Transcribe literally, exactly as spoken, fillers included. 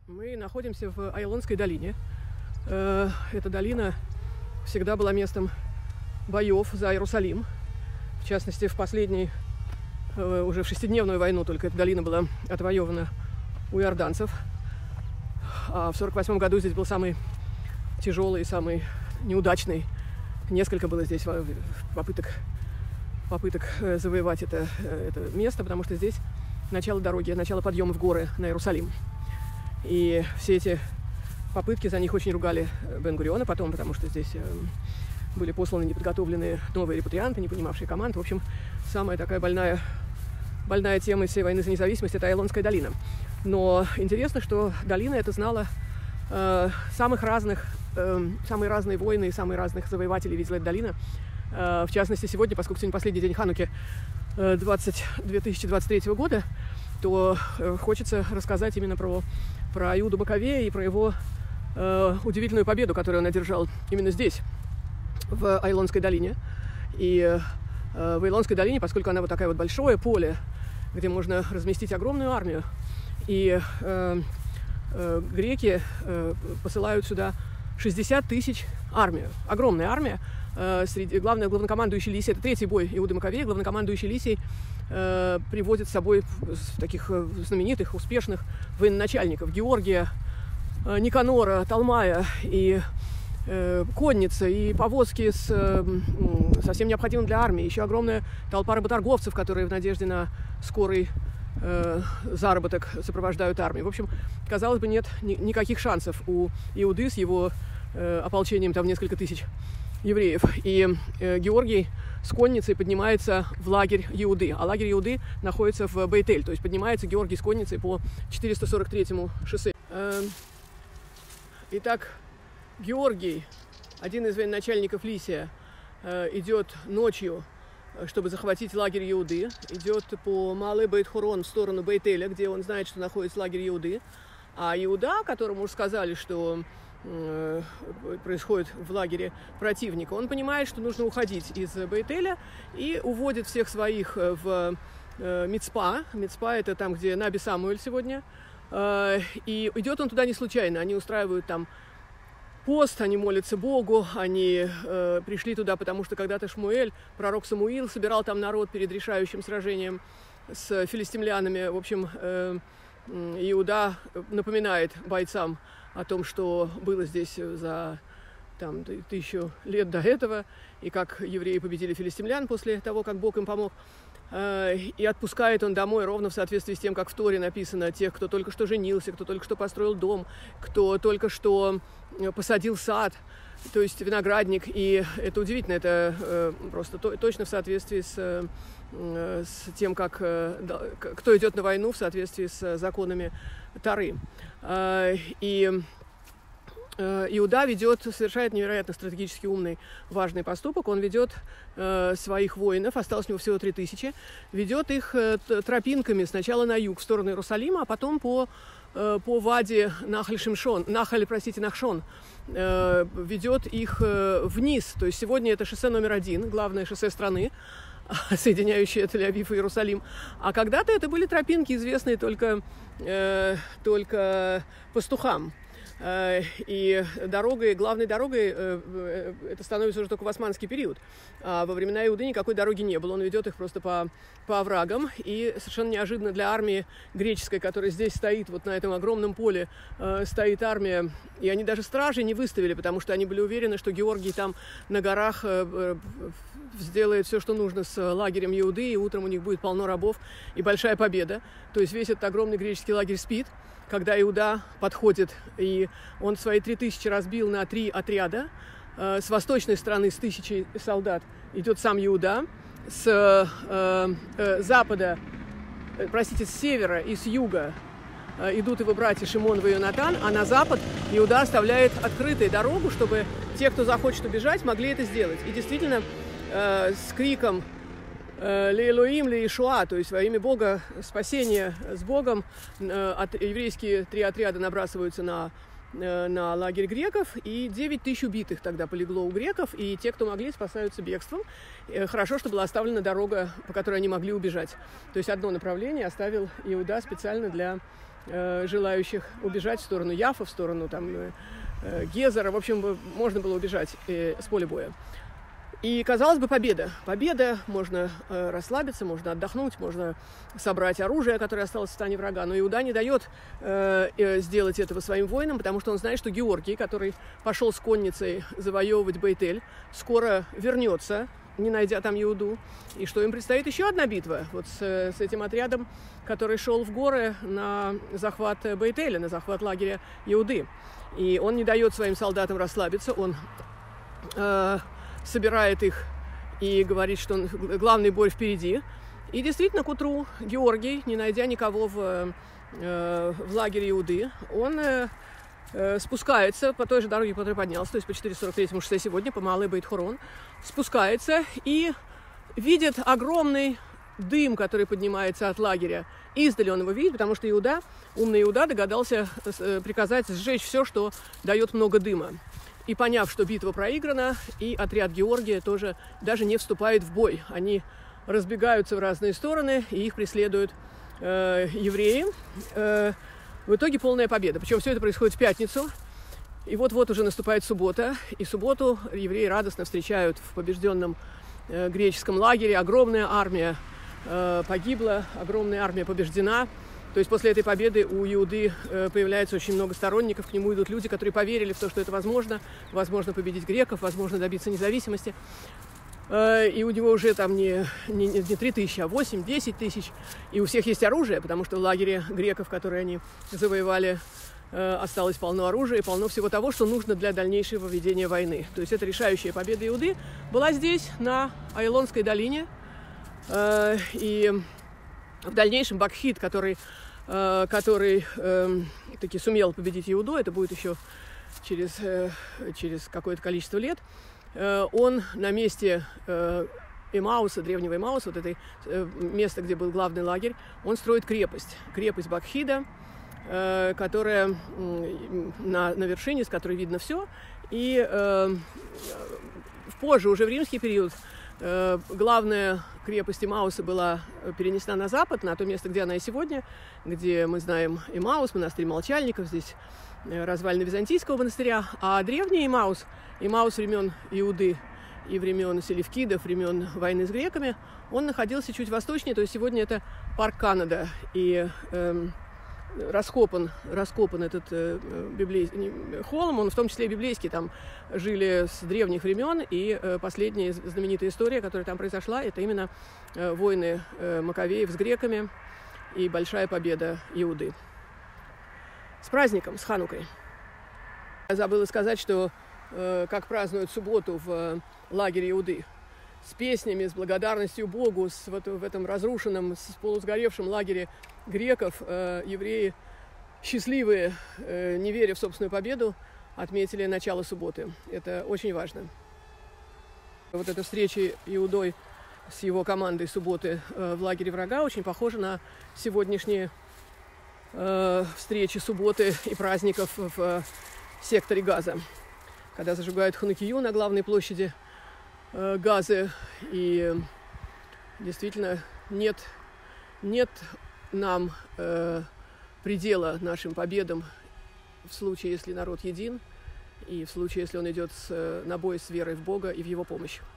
Мы находимся в Айлонской долине. Эта долина всегда была местом боев за Иерусалим. В частности, в последней, уже в шестидневную войну только эта долина была отвоевана у иорданцев. А в сорок восьмом году здесь был самый тяжелый, самый неудачный. Несколько было здесь попыток, попыток завоевать это, это место, потому что здесь начало дороги, начало подъема в горы на Иерусалим. И все эти попытки, за них очень ругали Бен-Гуриона потом, потому что здесь были посланы неподготовленные новые репатрианты, не понимавшие команд. В общем, самая такая больная, больная тема из всей войны за независимость – это Айлонская долина. Но интересно, что долина эта знала э, самых разных, э, самые разные войны и самые разных завоевателей видела эта долина. Э, в частности, сегодня, поскольку сегодня последний день Хануки э, две тысячи двадцать третьего года, то э, хочется рассказать именно про, про Иуду Маковея и про его э, удивительную победу, которую он одержал именно здесь, в Айлонской долине. И э, в Айлонской долине, поскольку она вот такая вот большое поле, где можно разместить огромную армию, и э, э, греки э, посылают сюда шестьдесят тысяч армию. Огромная армия. Э, среди, главное, главнокомандующий Лисий, это третий бой Иуды Маковея, главнокомандующий Лисий э, приводит с собой таких знаменитых, успешных военачальников. Георгия, э, Никанора, Талмая и э, конница, и повозки с, э, со всем необходимым для армии. Еще огромная толпа работорговцев, которые в надежде на скорый заработок сопровождают армию. В общем, казалось бы, нет ни- никаких шансов у Иуды с его э, ополчением там несколько тысяч евреев. И э, Георгий с конницей поднимается в лагерь Иуды. А лагерь Иуды находится в Бейт-Эль. То есть поднимается Георгий с конницей по четыреста сорок третьему шоссе. Э, итак, Георгий, один из военачальников Лисия, э, идет ночью, чтобы захватить лагерь Иуды, идет по Малый Бейт-Хорон в сторону Бейт-Эля, где он знает, что находится лагерь Иуды. А Иуда, которому уже сказали, что э, происходит в лагере противника, он понимает, что нужно уходить из Бейт-Эля и уводит всех своих в э, Мицпа. Мицпа – это там, где Наби Самуэль сегодня. Э, и идет он туда не случайно. Они устраивают там пост, они молятся Богу, они э, пришли туда, потому что когда-то Шмуэль, пророк Самуил, собирал там народ перед решающим сражением с филистимлянами. В общем, э, Иуда напоминает бойцам о том, что было здесь за там, тысячу лет до этого, и как евреи победили филистимлян после того, как Бог им помог. И отпускает он домой ровно в соответствии с тем, как в Торе написано, тех, кто только что женился, кто только что построил дом, кто только что посадил сад, то есть виноградник. И это удивительно, это просто то, точно в соответствии с, с тем, как кто идет на войну в соответствии с законами Торы. И Иуда ведет, совершает невероятно стратегически умный, важный поступок. Он ведет э, своих воинов, осталось у него всего три тысячи, ведет их э, тропинками сначала на юг, в сторону Иерусалима, а потом по, э, по ваде Нахаль-Шимшон, Нахаль, простите, Нахшон, э, ведет их э, вниз. То есть сегодня это шоссе номер один, главное шоссе страны, соединяющее Тель-Авив и Иерусалим. А когда-то это были тропинки, известные только, э, только пастухам. И дорогой, главной дорогой это становится уже только в османский период. А во времена Иуды никакой дороги не было. Он ведет их просто по, по оврагам. И совершенно неожиданно для армии греческой, которая здесь стоит, вот на этом огромном поле стоит армия. И они даже стражи не выставили, потому что они были уверены, что Георгий там на горах сделает все, что нужно с лагерем Иуды, и утром у них будет полно рабов и большая победа. То есть весь этот огромный греческий лагерь спит, когда Иуда подходит, и он свои три тысячи разбил на три отряда. С восточной стороны, с тысячей солдат, идет сам Иуда. С э, э, запада, э, простите, с севера и с юга э, идут его братья Шимон и Йонатан, а на запад Иуда оставляет открытой дорогу, чтобы те, кто захочет убежать, могли это сделать. И действительно, э, с криком «Ле Элоим, ле Ишуа», то есть во имя Бога, спасения с Богом, от, еврейские три отряда набрасываются на, на лагерь греков, и девять тысяч убитых тогда полегло у греков, и те, кто могли, спасаются бегством. Хорошо, что была оставлена дорога, по которой они могли убежать. То есть одно направление оставил Иуда специально для э, желающих убежать в сторону Яффа, в сторону там, э, Гезера. В общем, можно было убежать э, с поля боя. И, казалось бы, победа. Победа, можно э, расслабиться, можно отдохнуть, можно собрать оружие, которое осталось в стане врага. Но Иуда не дает э, э, сделать этого своим воинам, потому что он знает, что Георгий, который пошел с конницей завоевывать Бейт-Эль, скоро вернется, не найдя там Иуду, и что им предстоит еще одна битва вот с, с этим отрядом, который шел в горы на захват Бейт-Эля, на захват лагеря Иуды. И он не дает своим солдатам расслабиться, он э, собирает их и говорит, что он, главный бой впереди. И действительно, к утру Георгий, не найдя никого в, э, в лагере Иуды, он э, э, спускается по той же дороге, по которой поднялся, то есть по четыреста сорок третьему шоссе сегодня, по Малой Бейт-Хорон, спускается и видит огромный дым, который поднимается от лагеря. Издали он его видит, потому что Иуда, умный Иуда, догадался э, приказать сжечь все, что дает много дыма. И поняв, что битва проиграна, и отряд Георгия тоже даже не вступает в бой. Они разбегаются в разные стороны, и их преследуют э, евреи. Э, в итоге полная победа. Причем все это происходит в пятницу. И вот-вот уже наступает суббота. И субботу евреи радостно встречают в побежденном э, греческом лагере. Огромная армия э, погибла, огромная армия побеждена. То есть после этой победы у Иуды э, появляется очень много сторонников, к нему идут люди, которые поверили в то, что это возможно, возможно победить греков, возможно добиться независимости. Э, и у него уже там не, не, не три тысячи, а восемь-десять тысяч. И у всех есть оружие, потому что в лагере греков, которые они завоевали, э, осталось полно оружия и полно всего того, что нужно для дальнейшего ведения войны. То есть это решающая победа Иуды была здесь, на Айлонской долине. Э, и в дальнейшем Бакхид, который Uh, который uh, таки сумел победить Иуду, это будет еще через, uh, через какое-то количество лет, uh, он на месте uh, Эмауса, древнего Эмауса, вот это uh, место, где был главный лагерь, он строит крепость, крепость Бакхида, uh, которая uh, на, на вершине, с которой видно все, и uh, позже, уже в римский период, uh, главная крепость Эмауса была перенесена на запад, на то место, где она и сегодня, где мы знаем Эмаус, монастырь Молчальников, здесь развалины Византийского монастыря, а древний Эмаус, Эмаус времен Иуды и времен Селевкидов, времен войны с греками, он находился чуть восточнее, то есть сегодня это парк Канада, и э, раскопан, раскопан этот э, библейский холм, он в том числе и библейский, там жили с древних времен, и э, последняя знаменитая история, которая там произошла, это именно э, войны э, Маковеев с греками и большая победа Иуды. С праздником, с Ханукой. Я забыла сказать, что э, как празднуют субботу в э, лагере Иуды. С песнями, с благодарностью Богу, с, в, в этом разрушенном, с полусгоревшем лагере греков, э, евреи, счастливые, э, не веря в собственную победу, отметили начало субботы. Это очень важно. Вот эта встреча Иудой с его командой субботы э, в лагере врага очень похожа на сегодняшние э, встречи субботы и праздников в э, секторе Газа, когда зажигают ханукию на главной площади э, Газы. И действительно нет, нет нам э, предела нашим победам в случае, если народ един, и в случае, если он идет с, на бой с верой в Бога и в его помощь.